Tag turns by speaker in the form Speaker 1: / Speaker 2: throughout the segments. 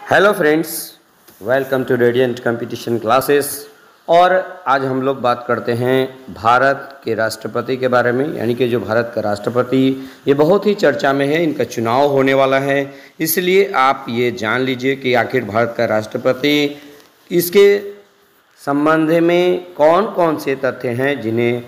Speaker 1: Hello friends, welcome to radiant competition classes. और आज हम लोग बात करते हैं भारत के राष्ट्रपति के बारे में, यानी कि जो भारत का राष्ट्रपति ये बहुत ही चर्चा में है। इनका चुनाव होने वाला है, इसलिए आप ये जान लीजिए कि आखिर भारत का राष्ट्रपति इसके संबंध में कौन कौन से तथ्य हैं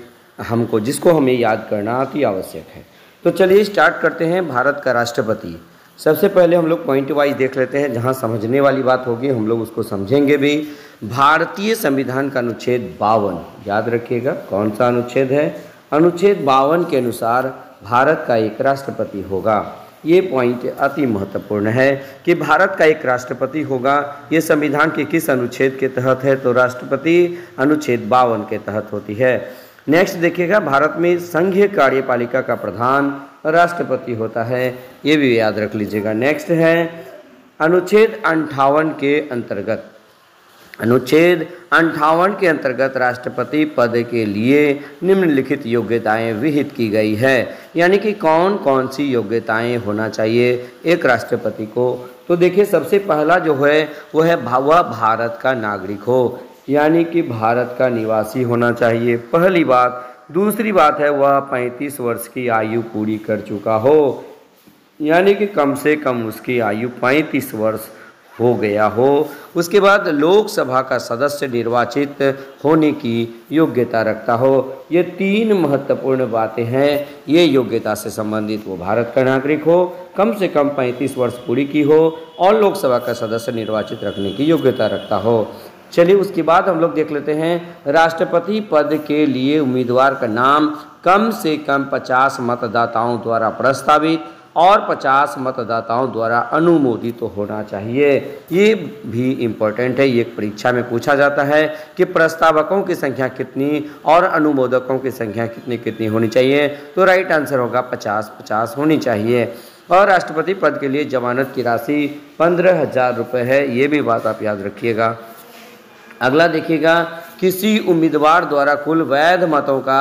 Speaker 1: जिसको हमें याद करना अति आवश्यक है। तो चलिए स्टार्ट करते हैं। भारत का राष्ट्रपति, सबसे पहले हम लोग पॉइंट वाइज देख लेते हैं। जहां समझने वाली बात होगी हम लोग उसको समझेंगे भी। भारतीय संविधान का अनुच्छेद 52, याद रखिएगा कौन सा अनुच्छेद है। अनुच्छेद 52 के अनुसार भारत का एक राष्ट्रपति होगा। ये पॉइंट अति महत्वपूर्ण है कि भारत का एक राष्ट्रपति होगा। ये संविधान के किस अनुच्छेद के तहत है? तो राष्ट्रपति अनुच्छेद 52 के तहत होती है। नेक्स्ट देखिएगा, भारत में संघीय कार्यपालिका का प्रधान राष्ट्रपति होता है, ये भी याद रख लीजिएगा। नेक्स्ट है अनुच्छेद 58 के अंतर्गत, अनुच्छेद 58 के अंतर्गत राष्ट्रपति पद के लिए निम्नलिखित योग्यताएं विहित की गई है। यानी कि कौन कौन सी योग्यताएं होना चाहिए एक राष्ट्रपति को। तो देखिए, सबसे पहला जो है वह भारत का नागरिक हो, यानी कि भारत का निवासी होना चाहिए, पहली बात। दूसरी बात है वह 35 वर्ष की आयु पूरी कर चुका हो, यानी कि कम से कम उसकी आयु 35 वर्ष हो गया हो। उसके बाद लोकसभा का सदस्य निर्वाचित होने की योग्यता रखता हो। ये तीन महत्वपूर्ण बातें हैं। ये योग्यता से संबंधित वो भारत का नागरिक हो, कम से कम 35 वर्ष पूरी की हो और लोकसभा का सदस्य निर्वाचित रखने की योग्यता रखता हो। चलिए उसके बाद हम लोग देख लेते हैं राष्ट्रपति पद के लिए उम्मीदवार का नाम कम से कम 50 मतदाताओं द्वारा प्रस्तावित और 50 मतदाताओं द्वारा अनुमोदित तो होना चाहिए। ये भी इम्पोर्टेंट है, ये परीक्षा में पूछा जाता है कि प्रस्तावकों की संख्या कितनी और अनुमोदकों की संख्या कितनी कितनी होनी चाहिए। तो राइट आंसर होगा 50-50 होनी चाहिए। और राष्ट्रपति पद के लिए जमानत की राशि 15,000 रुपये है, ये भी बात आप याद रखिएगा। अगला देखिएगा, किसी उम्मीदवार द्वारा कुल वैध मतों का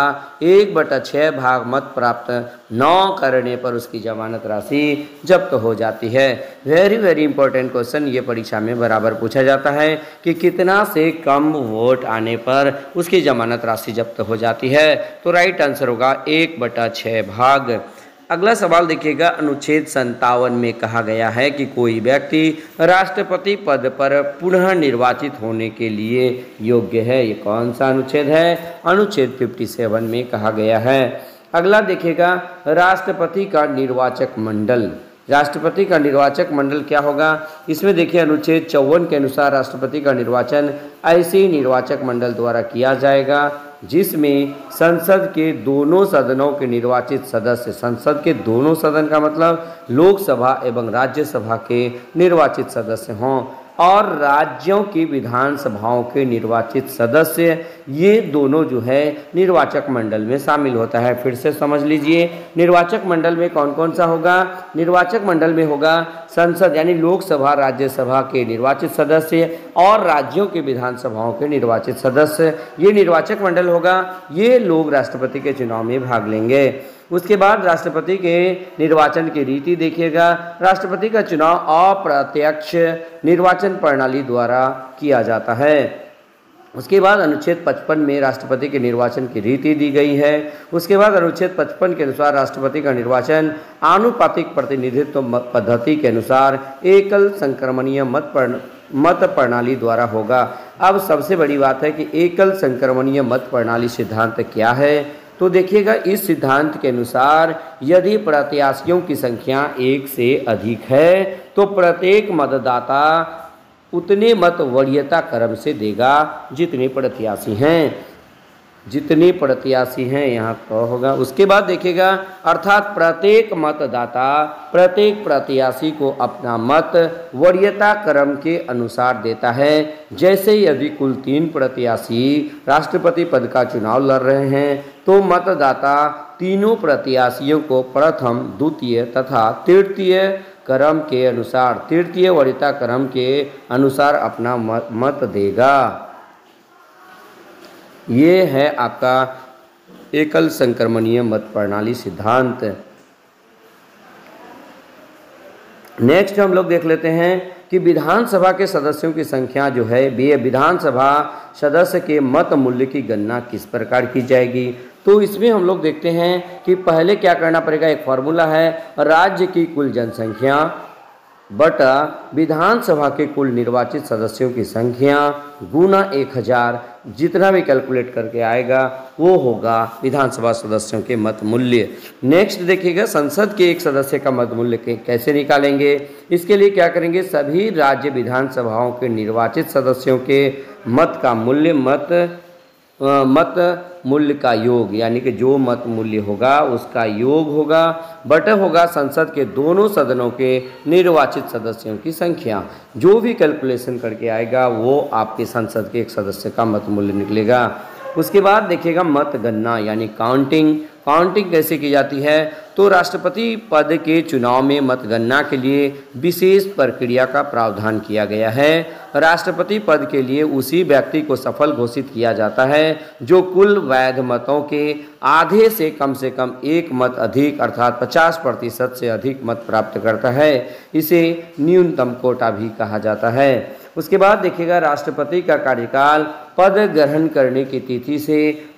Speaker 1: 1/6 भाग मत प्राप्त न करने पर उसकी जमानत राशि जब्त हो जाती है। वेरी वेरी इंपॉर्टेंट क्वेश्चन, ये परीक्षा में बराबर पूछा जाता है कि कितना से कम वोट आने पर उसकी जमानत राशि जब्त हो जाती है। तो राइट आंसर होगा 1/6 भाग। अगला सवाल देखिएगा, अनुच्छेद 57 में कहा गया है कि कोई व्यक्ति राष्ट्रपति पद पर पुनः निर्वाचित होने के लिए योग्य है। ये कौन सा अनुच्छेद है? अनुच्छेद 57 में कहा गया है। अगला देखिएगा, राष्ट्रपति का निर्वाचक मंडल। राष्ट्रपति का निर्वाचक मंडल क्या होगा? इसमें देखिए अनुच्छेद 54 के अनुसार राष्ट्रपति का निर्वाचन ऐसे निर्वाचक मंडल द्वारा किया जाएगा जिसमें संसद के दोनों सदनों के निर्वाचित सदस्य, संसद के दोनों सदन का मतलब लोकसभा एवं राज्यसभा के निर्वाचित सदस्य हों और राज्यों की विधानसभाओं के निर्वाचित सदस्य, ये दोनों जो है निर्वाचक मंडल में शामिल होता है। फिर से समझ लीजिए, निर्वाचक मंडल में कौन कौन सा होगा? निर्वाचक मंडल में होगा संसद यानी लोकसभा राज्यसभा के निर्वाचित सदस्य और राज्यों के विधानसभाओं के निर्वाचित सदस्य, ये निर्वाचक मंडल होगा। ये लोग राष्ट्रपति के चुनाव में भाग लेंगे। उसके बाद राष्ट्रपति के निर्वाचन की रीति देखिएगा। राष्ट्रपति का चुनाव अप्रत्यक्ष निर्वाचन प्रणाली द्वारा किया जाता है। उसके बाद अनुच्छेद 55 में राष्ट्रपति के निर्वाचन की रीति दी गई है। उसके बाद अनुच्छेद 55 के अनुसार राष्ट्रपति का निर्वाचन आनुपातिक प्रतिनिधित्व पद्धति के अनुसार एकल संक्रमणीय मत प्रणाली द्वारा होगा। अब सबसे बड़ी बात है कि एकल संक्रमणीय मत प्रणाली सिद्धांत क्या है? तो देखिएगा, इस सिद्धांत के अनुसार यदि प्रत्याशियों की संख्या 1 से अधिक है तो प्रत्येक मतदाता उतने मत वरीयता क्रम से देगा जितने प्रत्याशी हैं, जितने प्रत्याशी हैं यहाँ तो होगा। उसके बाद देखिएगा, अर्थात प्रत्येक मतदाता प्रत्येक प्रत्याशी को अपना मत वरीयता क्रम के अनुसार देता है। जैसे यदि कुल 3 प्रत्याशी राष्ट्रपति पद का चुनाव लड़ रहे हैं तो मतदाता तीनों प्रत्याशियों को प्रथम, द्वितीय तथा तृतीय क्रम के अनुसार, तृतीय वरीयता क्रम के अनुसार अपना मत देगा। ये है आपका एकल संक्रमणीय मत प्रणाली सिद्धांत। नेक्स्ट हम लोग देख लेते हैं कि विधानसभा के सदस्यों की संख्या जो है विधानसभा सदस्य के मत मूल्य की गणना किस प्रकार की जाएगी। तो इसमें हम लोग देखते हैं कि पहले क्या करना पड़ेगा, एक फॉर्मूला है राज्य की कुल जनसंख्या बटा विधानसभा के कुल निर्वाचित सदस्यों की संख्या गुना 1000, जितना भी कैलकुलेट करके आएगा वो होगा विधानसभा सदस्यों के मत मूल्य। नेक्स्ट देखिएगा, संसद के एक सदस्य का मत मूल्य कैसे निकालेंगे। इसके लिए क्या करेंगे, सभी राज्य विधानसभाओं के निर्वाचित सदस्यों के मत का मूल्य मत मूल्य का योग, यानी कि जो मत मूल्य होगा उसका योग होगा, बटा होगा संसद के दोनों सदनों के निर्वाचित सदस्यों की संख्या। जो भी कैलकुलेशन करके आएगा वो आपके संसद के एक सदस्य का मत मूल्य निकलेगा। उसके बाद देखिएगा मतगणना यानी काउंटिंग कैसे की जाती है। तो राष्ट्रपति पद के चुनाव में मतगणना के लिए विशेष प्रक्रिया का प्रावधान किया गया है। राष्ट्रपति पद के लिए उसी व्यक्ति को सफल घोषित किया जाता है जो कुल वैध मतों के आधे से कम एक मत अधिक अर्थात 50% से अधिक मत प्राप्त करता है। इसे न्यूनतम कोटा भी कहा जाता है। उसके बाद देखिएगा, राष्ट्रपति का कार्यकाल पद ग्रहण करने की तिथि से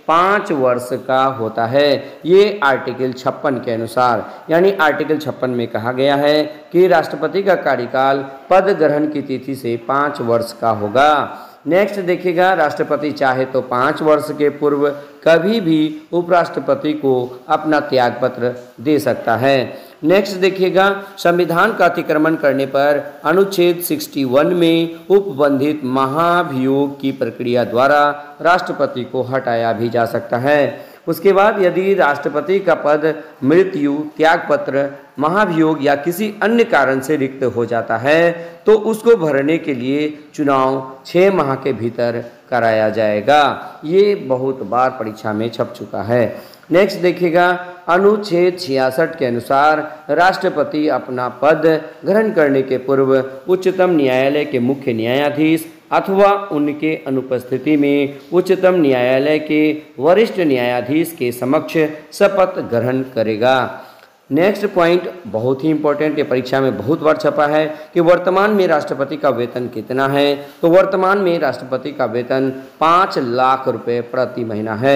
Speaker 1: 5 वर्ष का होता है। ये आर्टिकल 56 के अनुसार, यानी आर्टिकल 56 में कहा गया है कि राष्ट्रपति का कार्यकाल पद ग्रहण की तिथि से 5 वर्ष का होगा। नेक्स्ट देखिएगा, राष्ट्रपति चाहे तो 5 वर्ष के पूर्व कभी भी उपराष्ट्रपति को अपना त्यागपत्र दे सकता है। नेक्स्ट देखिएगा, संविधान का अतिक्रमण करने पर अनुच्छेद 61 में उपबंधित महाभियोग की प्रक्रिया द्वारा राष्ट्रपति को हटाया भी जा सकता है। उसके बाद यदि राष्ट्रपति का पद मृत्यु, त्यागपत्र, महाभियोग या किसी अन्य कारण से रिक्त हो जाता है तो उसको भरने के लिए चुनाव 6 माह के भीतर कराया जाएगा। ये बहुत बार परीक्षा में छप चुका है। नेक्स्ट देखिएगा, अनुच्छेद 66 के अनुसार राष्ट्रपति अपना पद ग्रहण करने के पूर्व उच्चतम न्यायालय के मुख्य न्यायाधीश अथवा उनके अनुपस्थिति में उच्चतम न्यायालय के वरिष्ठ न्यायाधीश के समक्ष शपथ ग्रहण करेगा। नेक्स्ट पॉइंट बहुत ही इंपॉर्टेंट, ये परीक्षा में बहुत बार छपा है कि वर्तमान में राष्ट्रपति का वेतन कितना है। तो वर्तमान में राष्ट्रपति का वेतन 5 लाख रुपए प्रति महीना है।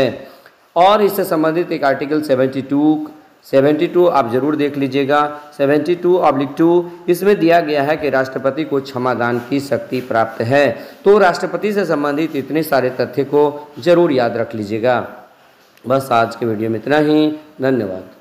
Speaker 1: और इससे संबंधित एक आर्टिकल 72 आप जरूर देख लीजिएगा, 72/2 इसमें दिया गया है कि राष्ट्रपति को क्षमादान की शक्ति प्राप्त है। तो राष्ट्रपति से संबंधित इतने सारे तथ्य को जरूर याद रख लीजिएगा। बस आज के वीडियो में इतना ही, धन्यवाद।